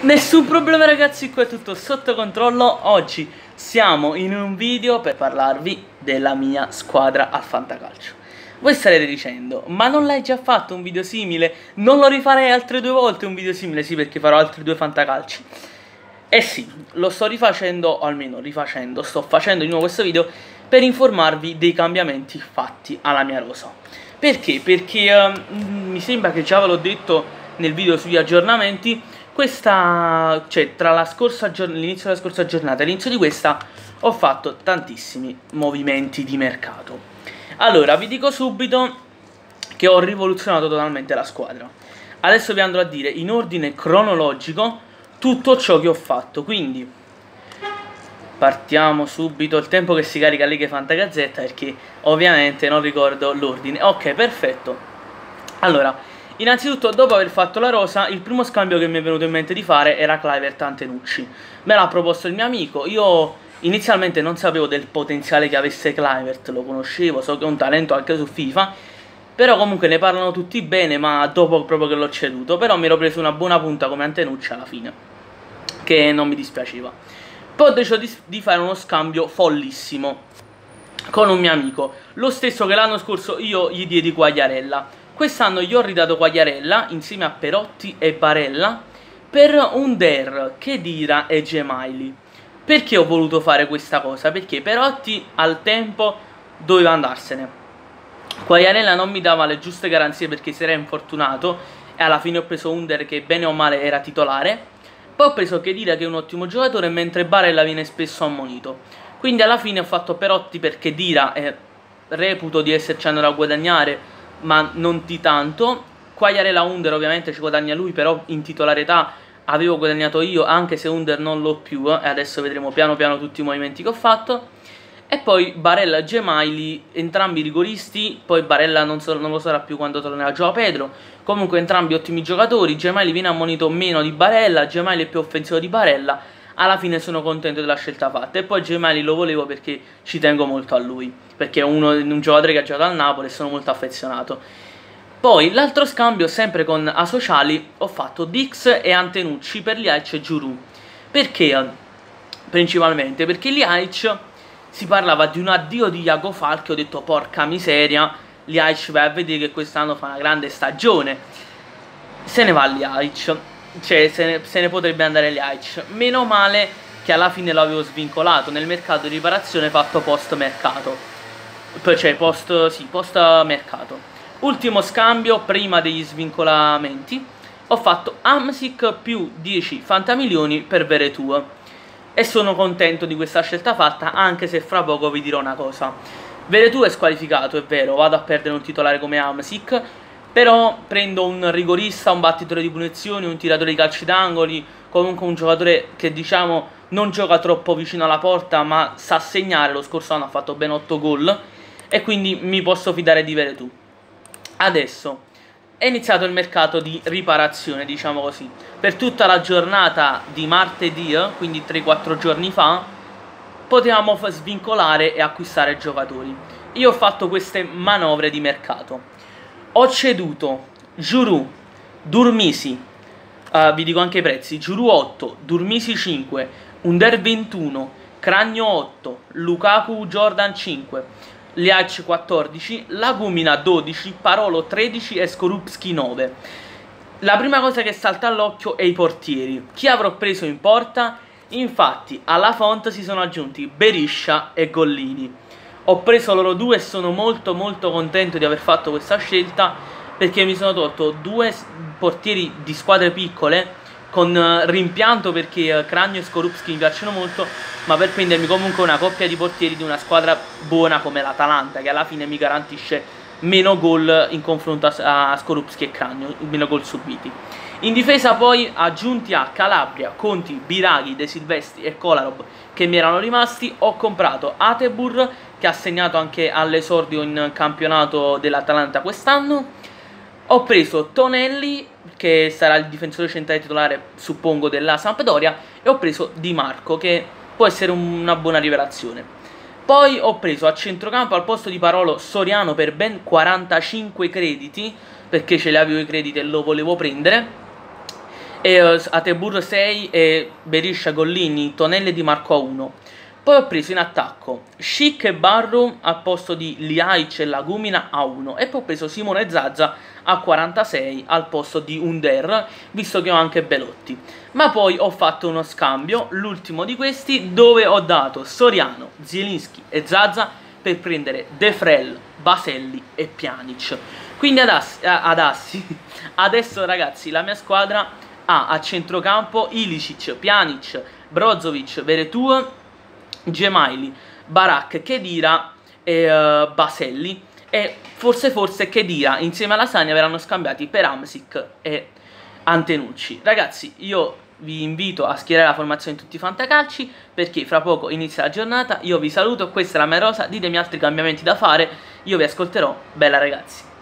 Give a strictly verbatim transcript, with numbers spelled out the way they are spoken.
Nessun problema ragazzi, qua è tutto sotto controllo. Oggi siamo in un video per parlarvi della mia squadra al fantacalcio. Voi starete dicendo, ma non l'hai già fatto un video simile? Non lo rifarei altre due volte un video simile? Sì, perché farò altri due fantacalci. Eh sì, lo sto rifacendo, o almeno rifacendo, sto facendo di nuovo questo video per informarvi dei cambiamenti fatti alla mia rosa. Perché? Perché uh, mi sembra che già ve l'ho detto nel video sugli aggiornamenti. Questa, cioè tra la scorsa l'inizio della scorsa giornata e l'inizio di questa ho fatto tantissimi movimenti di mercato. Allora vi dico subito che ho rivoluzionato totalmente la squadra. Adesso vi andrò a dire in ordine cronologico tutto ciò che ho fatto. Quindi partiamo subito, il tempo che si carica Lega Fantagazzetta, perché ovviamente non ricordo l'ordine. Ok, perfetto. Allora, innanzitutto, dopo aver fatto la rosa, il primo scambio che mi è venuto in mente di fare era Kluivert Antenucci. Me l'ha proposto il mio amico. Io inizialmente non sapevo del potenziale che avesse Kluivert, lo conoscevo, so che è un talento anche su FIFA, però comunque ne parlano tutti bene, ma dopo proprio che l'ho ceduto. Però mi ero preso una buona punta come Antenucci alla fine, che non mi dispiaceva. Poi ho deciso di, di fare uno scambio follissimo con un mio amico, lo stesso che l'anno scorso io gli diedi Quagliarella. Quest'anno gli ho ridato Quagliarella insieme a Perotti e Barella per un Der, Khedira e Gemayli. Perché ho voluto fare questa cosa? Perché Perotti al tempo doveva andarsene, Quagliarella non mi dava le giuste garanzie perché si era infortunato e alla fine ho preso un Der che bene o male era titolare. Poi ho preso Khedira che è un ottimo giocatore, mentre Barella viene spesso ammonito. Quindi alla fine ho fatto Perotti per Khedira e reputo di esserci andato a guadagnare, ma non di tanto. Quagliarella Under ovviamente ci guadagna lui, però in titolarità avevo guadagnato io, anche se Under non l'ho più, eh, e adesso vedremo piano piano tutti i movimenti che ho fatto. E poi Barella e Gemayli, entrambi rigoristi. Poi Barella non, so, non lo sarà più quando tornerà Joao Pedro. Comunque entrambi ottimi giocatori. Gemayli viene ammonito meno di Barella, Gemayli è più offensivo di Barella. Alla fine sono contento della scelta fatta. E poi Gemayli lo volevo perché ci tengo molto a lui, perché è uno, un giocatore che ha giocato al Napoli e sono molto affezionato. Poi l'altro scambio, sempre con Asociali, ho fatto Dix e Antenucci per Ljajic e Giroud. Perché? Principalmente perché Ljajic, si parlava di un addio di Iago Falchi. Ho detto porca miseria, Ljajic vai a vedere che quest'anno fa una grande stagione. Se ne va Ljajic, cioè se ne, se ne potrebbe andare Ljajic. Meno male che alla fine l'avevo svincolato nel mercato di riparazione fatto post mercato, cioè post, sì, post mercato. Ultimo scambio prima degli svincolamenti, ho fatto Hamsik più dieci fantamilioni per Veretout e sono contento di questa scelta fatta, anche se fra poco vi dirò una cosa. Veretout è squalificato, è vero, vado a perdere un titolare come Hamsik, però prendo un rigorista, un battitore di punizioni, un tiratore di calci d'angoli, comunque un giocatore che diciamo non gioca troppo vicino alla porta ma sa segnare. Lo scorso anno ha fatto ben otto gol e quindi mi posso fidare di Veretout. Adesso è iniziato il mercato di riparazione, diciamo così. Per tutta la giornata di martedì, quindi tre quattro giorni fa, potevamo svincolare e acquistare giocatori. Io ho fatto queste manovre di mercato. Ho ceduto Giroud, Durmisi, uh, vi dico anche i prezzi: Giroud otto, Durmisi cinque, Under ventuno, Cragno otto, Lukaku Jordan cinque, Ljajic quattordici, Lagumina dodici, Parolo tredici e Skorupski nove. La prima cosa che salta all'occhio è i portieri. Chi avrò preso in porta? Infatti alla Font si sono aggiunti Beriscia e Gollini. Ho preso loro due e sono molto molto contento di aver fatto questa scelta, perché mi sono tolto due portieri di squadre piccole con rimpianto, perché Cragno e Skorupski mi piacciono molto, ma per prendermi comunque una coppia di portieri di una squadra buona come l'Atalanta, che alla fine mi garantisce meno gol in confronto a Skorupski e Cragno, meno gol subiti. In difesa poi, aggiunti a Calabria, Conti, Biraghi, De Silvestri e Kolarov che mi erano rimasti, ho comprato Atebur, che ha segnato anche all'esordio in campionato dell'Atalanta quest'anno. Ho preso Tonelli, che sarà il difensore centrale titolare, suppongo, della Sampdoria, e ho preso Di Marco, che può essere una buona rivelazione. Poi ho preso a centrocampo al posto di Parolo Soriano per ben quarantacinque crediti, perché ce li avevo i crediti e lo volevo prendere. e uh, Atebur sei e Berisha Gollini, Tonelli di Marco a uno. Poi ho preso in attacco Chic e Barru al posto di Liaic e Lagumina a uno. E poi ho preso Simone Zaza a quarantasei al posto di Under, visto che ho anche Belotti. Ma poi ho fatto uno scambio, l'ultimo di questi, dove ho dato Soriano, Zielinski e Zaza per prendere De Frel, Baselli e Pjanic. Quindi adassi, adassi. Adesso ragazzi la mia squadra ha a centrocampo Ilicic, Pjanic, Brozovic, Veretout, Gemaili, Barak, Khedira e uh, Baselli. E forse forse Khedira insieme alla Sagna verranno scambiati per Hamsik e Antenucci. Ragazzi, io vi invito a schierare la formazione in tutti i fantacalci, perché fra poco inizia la giornata. Io vi saluto, questa è la mia rosa, ditemi altri cambiamenti da fare, io vi ascolterò. Bella ragazzi.